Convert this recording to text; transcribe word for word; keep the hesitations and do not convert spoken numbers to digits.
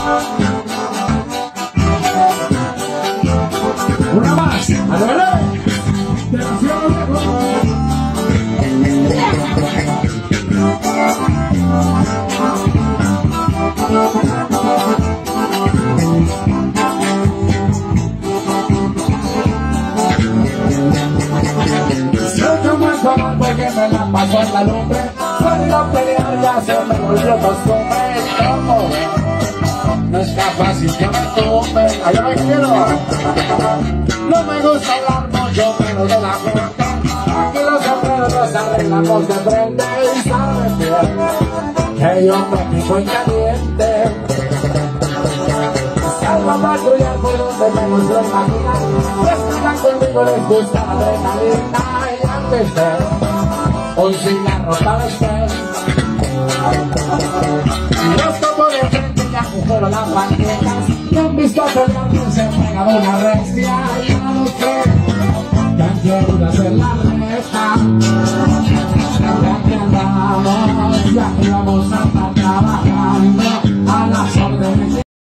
Una más, adelante. Demasiado lejos. Porque me la paso en la lumbre, salir a pelear ya se me volvió costumbre. ¿Cómo? No está fácil que me tumben. Allá me quiero. No me gusta hablar mucho, pero de la gente. Aquí los sombreros nos arreglamos de frente. Y saben bien que yo me pico en caliente. Salgo a patrullar por donde menos lo imaginan. Los que están conmigo les gusta la adrenalina. Y antes de un cigarro para después, los tomo de frente ya que fueron las banquetas. Me han visto pelear quien se pega de una restia. Y una mujer cancherudas en la reta. Ya que andamos, ya que vamos a